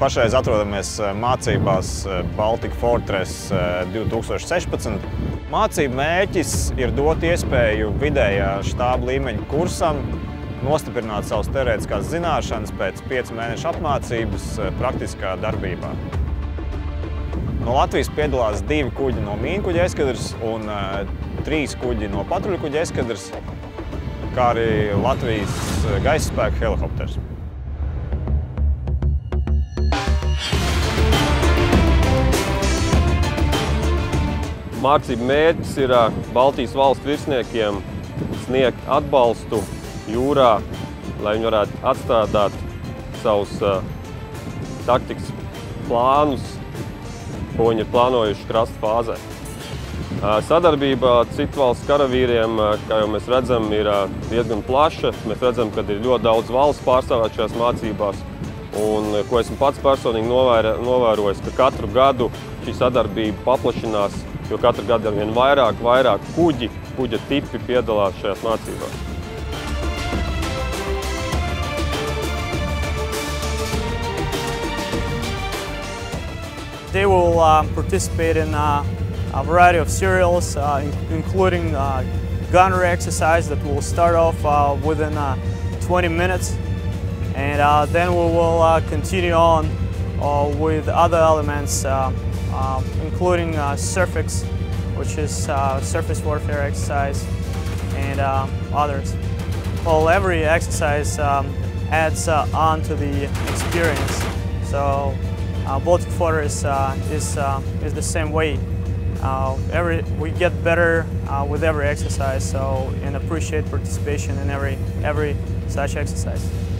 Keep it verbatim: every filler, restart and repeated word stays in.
pašreiz atrodamies mācībās Baltic Fortress divi tūkstoši sešpadsmit. Mācību mērķis ir dot iespēju vidējā štāba līmeņa kursam nostiprināt savas teorētiskās zināšanas pēc piecu mēnešu apmācības praktiskā darbībā. No Latvijas piedalās divi kuģi no mīnkuģa eskadras un trīs kuģi no patruļkuģa eskadras, kā arī Latvijas gaisa spēka helikopters. Mācību mērķis ir Baltijas valstu virsniekiem sniegt atbalstu jūrā, lai viņi varētu atstrādāt savus uh, taktikas plānus, ko viņi ir plānojuši krasta fāzē. Uh, sadarbība ar citu valstu karavīriem, uh, kā jau mēs redzam, ir uh, diezgan plaša. Mēs redzam, ka ir ļoti daudz valsts pārstāvēt šajās mācībās. Un, ko esmu pats personīgi novēr, novērojis, ka katru gadu šī sadarbība paplašinās, jo katru gadu ar vien vairāk, vairāk kuģi, kuģa tipi piedalās šajās mācībās. They will uh, participate in uh, a variety of serials, uh, in including uh, gunnery exercise that will start off uh, within uh, twenty minutes. And uh, then we will uh, continue on uh, with other elements, uh, uh, including uh, SURFX, which is uh, surface warfare exercise, and uh, others. Well, every exercise um, adds uh, on to the experience. So uh, Baltic Fortress uh, is, uh, is the same way. Uh, every, we get better uh, with every exercise, so and appreciate participation in every, every such exercise.